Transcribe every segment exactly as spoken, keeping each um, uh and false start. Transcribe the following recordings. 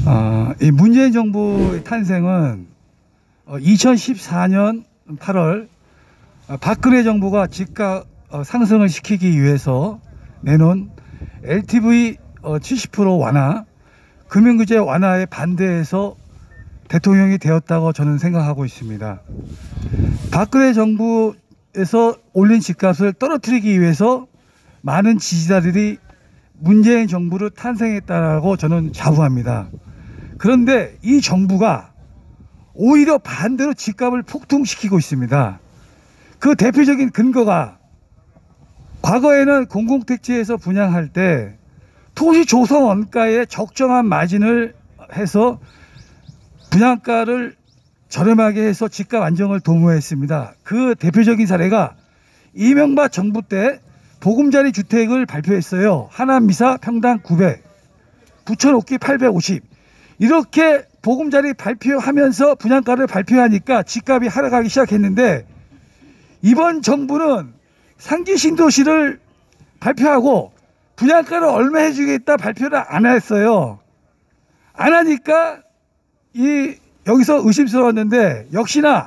어, 이 문재인 정부의 탄생은 이천십사 년 팔월 박근혜 정부가 집값 상승을 시키기 위해서 내놓은 엘티브이 칠십 퍼센트 완화, 금융규제 완화에 반대해서 대통령이 되었다고 저는 생각하고 있습니다. 박근혜 정부에서 올린 집값을 떨어뜨리기 위해서 많은 지지자들이 문재인 정부를 탄생했다고 저는 자부합니다. 그런데 이 정부가 오히려 반대로 집값을 폭등시키고 있습니다. 그 대표적인 근거가 과거에는 공공택지에서 분양할 때 토지 조성 원가에 적정한 마진을 해서 분양가를 저렴하게 해서 집값 안정을 도모했습니다. 그 대표적인 사례가 이명박 정부 때 보금자리 주택을 발표했어요. 하나미사 평당 구백, 부천옥기 팔백오십. 이렇게 보금자리 발표하면서 분양가를 발표하니까 집값이 하락하기 시작했는데, 이번 정부는 상기 신도시를 발표하고 분양가를 얼마 해주겠다 발표를 안 했어요. 안 하니까 이 여기서 의심스러웠는데, 역시나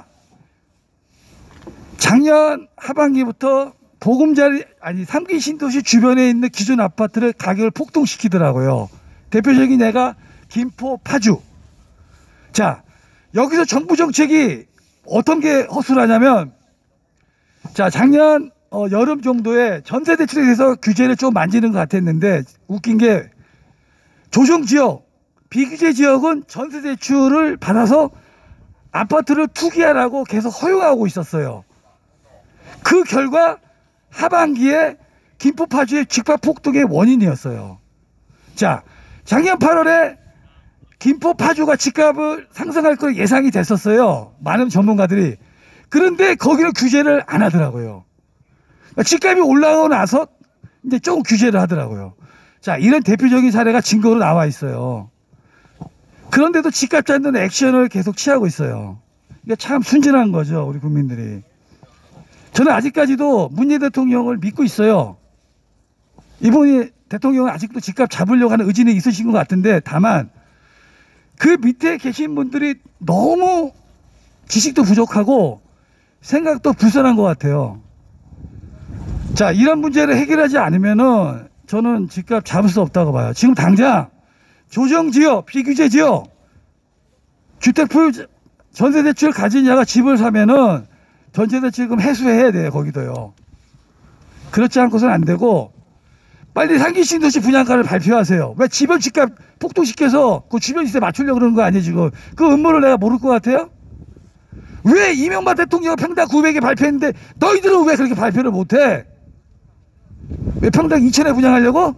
작년 하반기부터 보금자리 아니 상기 신도시 주변에 있는 기존 아파트를 가격을 폭등시키더라고요. 대표적인 예가 김포 파주. 자, 여기서 정부 정책이 어떤 게 허술하냐면, 자, 작년 어, 여름 정도에 전세 대출에 대해서 규제를 좀 만지는 것 같았는데, 웃긴 게 조정지역, 비규제 지역은 전세 대출을 받아서 아파트를 투기하라고 계속 허용하고 있었어요. 그 결과 하반기에 김포 파주의 집값 폭등의 원인이었어요. 자, 작년 팔월에 김포 파주가 집값을 상승할 걸 예상이 됐었어요. 많은 전문가들이. 그런데 거기는 규제를 안 하더라고요. 집값이 올라가고 나서 이제 조금 규제를 하더라고요. 자, 이런 대표적인 사례가 증거로 나와 있어요. 그런데도 집값 잡는 액션을 계속 취하고 있어요. 이게 참 순진한 거죠, 우리 국민들이. 저는 아직까지도 문재인 대통령을 믿고 있어요. 이분이 대통령은 아직도 집값 잡으려고 하는 의지는 있으신 것 같은데, 다만 그 밑에 계신 분들이 너무 지식도 부족하고 생각도 불선한 것 같아요. 자, 이런 문제를 해결하지 않으면은 저는 집값 잡을 수 없다고 봐요. 지금 당장 조정지역, 비규제지역, 주택포 전세대출 가진 자가 집을 사면은 전세대출금 해소해야 돼요, 거기도요. 그렇지 않고서는 안 되고, 빨리 상기 신도시 분양가를 발표하세요. 왜 집을 집값 폭등시켜서 그 주변 시세 맞추려고 그러는 거 아니에요, 지금? 그 음모를 내가 모를 것 같아요? 왜 이명박 대통령 평당 구백에 발표했는데 너희들은 왜 그렇게 발표를 못해? 왜 평당 이천에 분양하려고?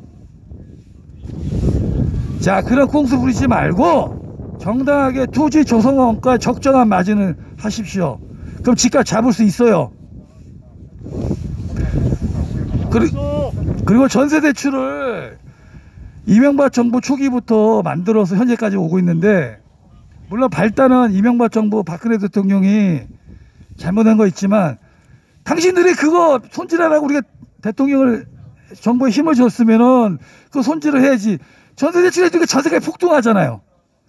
자, 그런 꽁수 부리지 말고 정당하게 토지 조성원가 적정한 마진을 하십시오. 그럼 집값 잡을 수 있어요. 그리, 그리고 전세대출을 이명박 정부 초기부터 만들어서 현재까지 오고 있는데, 물론 발단은 이명박 정부 박근혜 대통령이 잘못한 거 있지만, 당신들이 그거 손질하라고 우리가 대통령을 정부에 힘을 줬으면은 그 손질을 해야지. 전세대출 해주니까 전세가 폭등하잖아요.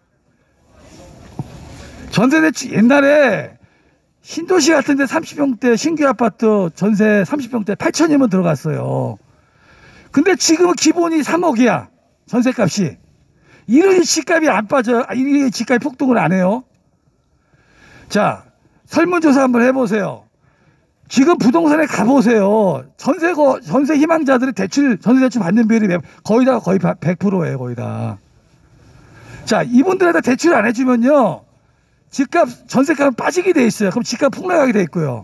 전세대출 옛날에 신도시 같은 데 삼십 평대 신규 아파트 전세 삼십 평대 팔천이면 들어갔어요. 근데 지금은 기본이 삼억이야. 전세값이. 이러니 집값이 안 빠져. 이러니 집값이 폭등을 안 해요. 자, 설문조사 한번 해보세요. 지금 부동산에 가보세요. 전세, 전세 희망자들이 대출, 전세대출 받는 비율이 거의 다 거의 백 퍼센트예요. 거의 다. 자, 이분들한테 대출 안 해주면요, 집값, 전세값은 빠지게 돼 있어요. 그럼 집값 폭락하게 돼 있고요.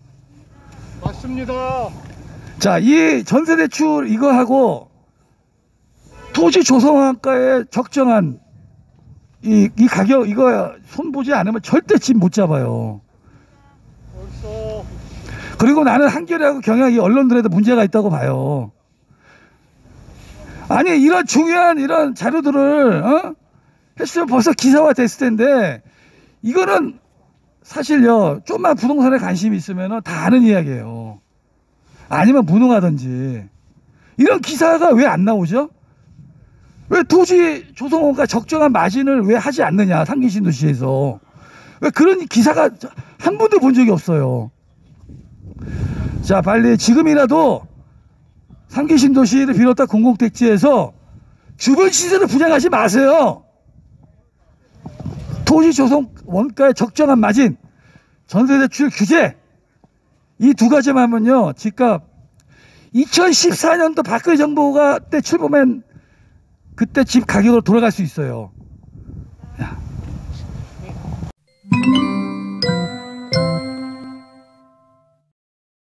맞습니다. 자, 이 전세대출 이거 하고 토지 조성원가에 적정한 이, 이 가격 이거 손보지 않으면 절대 집 못 잡아요. 벌써. 그리고 나는 한겨레하고 경향 이 언론들에도 문제가 있다고 봐요. 아니, 이런 중요한 이런 자료들을 어? 했으면 벌써 기사화 됐을 텐데, 이거는 사실요, 좀만 부동산에 관심이 있으면 다 아는 이야기예요. 아니면 무능하든지. 이런 기사가 왜 안 나오죠? 왜 토지 조성원가 적정한 마진을 왜 하지 않느냐, 삼기 신도시에서. 왜 그런 기사가 한 번도 본 적이 없어요. 자, 빨리 지금이라도 삼기 신도시를 비롯한 공공택지에서 주변 시설을 분양하지 마세요. 토지 조성 원가의 적정한 마진, 전세 대출 규제, 이 두 가지만 하면요, 집값 이천십사 년도 박근혜 정부가 때 출범한 그때 집 가격으로 돌아갈 수 있어요. 야.